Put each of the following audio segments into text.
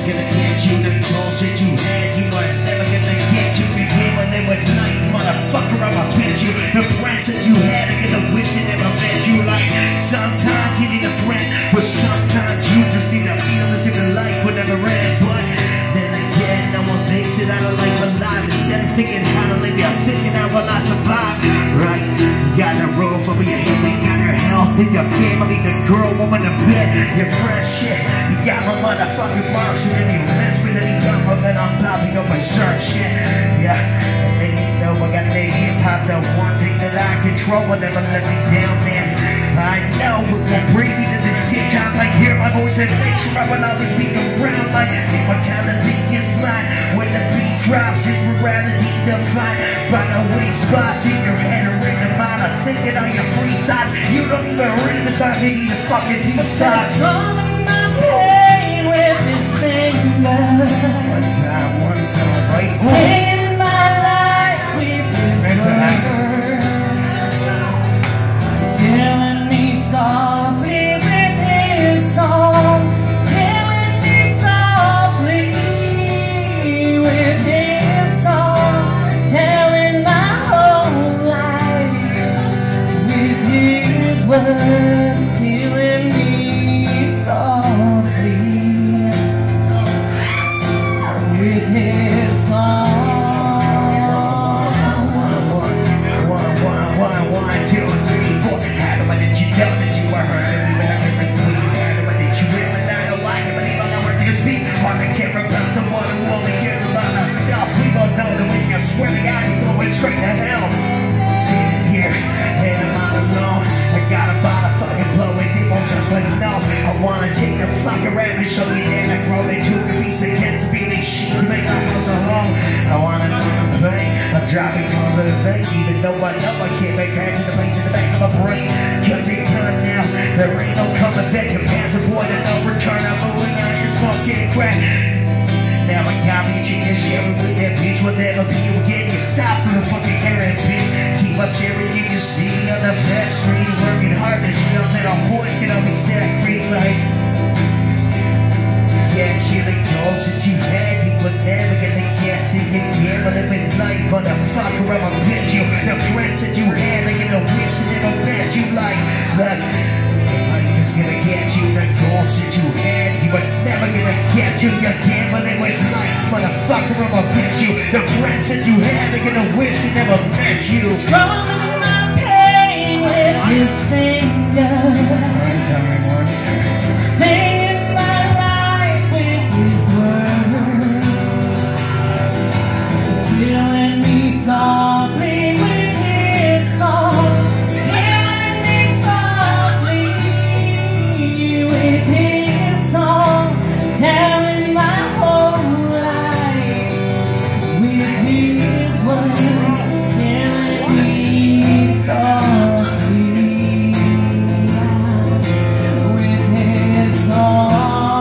gonna get you. The calls that you had, you were never gonna get you. You came when they were like, motherfucker, I'ma bet you. The friends that you had are gonna wish they never met you. Like, sometimes you need a friend, but sometimes you just need to feel as if your life would never end. But then again, no one makes it out of life alive. Instead of thinking how to live, you're thinking how will I survive. Right? You got a roof over your head, you got your health in your family, the girl, woman, the bed, your fresh shit. You got my motherfucking marks, and then you mess with any number, then I'm about to go berserk shit. Yeah, and then you know I got that hip-hop, the one thing that I control will never let me down, man. I know it will bring me to the tip-top. I hear my voice and make sure I will always be around. Like immortality is mine. When the beat drops, it's morality defined by the weak spots in your head or in the mind. I'm thinking on your free thoughts. You don't even read the sign, they need to fucking detox. Strumming my pain with his fingers. One time, right? Singing my life with his words. Killing me softly with his song. Killing me softly with his song. Telling my whole life with his words. Killing me softly with his song. One, two, three, four. How do I let you tell that you were hurt? Even everything we had, but did you really not know why? I believe I'm not worth to speak. Hard to care about someone who only cares about myself. We both know that when you swear to God, you're going straight to hell. Sitting here, and I'm all alone. I got a bottle fucking blow it, it won't touch my nose. I wanna take the fuck around and show you that I grow into the beast against the beating shit to make my house a home. I wanna know the pain. I'm driving on the vein, even though I know I can't make back to the place in the back of my brain. Cause it's done now, there ain't no coming back. Your pants are boy, there's no return. I'm moving on, just smoking crack. Now I got me chicken sharing with that bitch. Will never be you again. You stop through the fucking air and bitch. Keep us sharing, you can see me on the flat screen. Working hard to shield that our boys can always stack green like. Yeah, chilling goals that you had, you were never gonna get to. You can't live in life, motherfucker, I'ma bet you. The friends that you had, they gonna wish they never met you like. Look, I'm just gonna get you. The goals that you had, you were never gonna get you. You're gambling with life, motherfucker, I'ma bet you. The friends that you had, they gonna wish they never met you. Strumming my pain with his fingers. One time. Singing my life with his words. Killing me softly with his song. Killing me softly with his song. Telling my whole life with his words. Killing me softly with his song.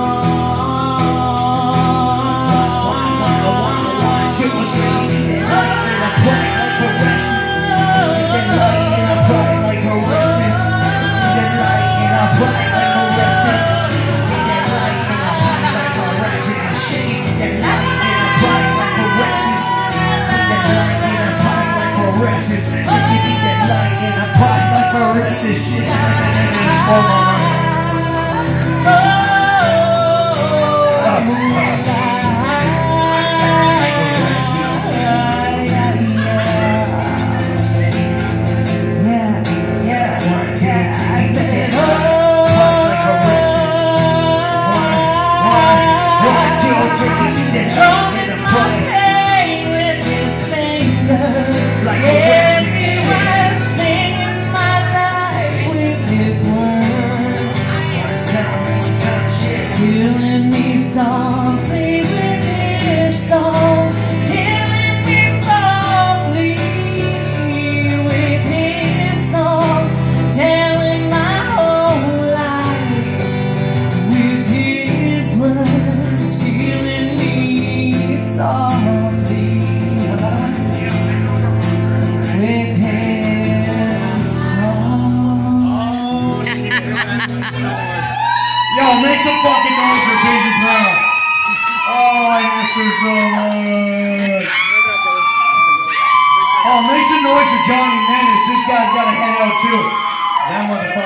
Killing me softly with his song. Killing me softly with his song. Telling my whole life with his words. Killing me softly with his song. Oh shit. Yo, make some fucking noise for Baby Brown. Oh, I miss her so much. Oh, make some noise for Johnny Menace. This guy's got to head out too. That motherfucker.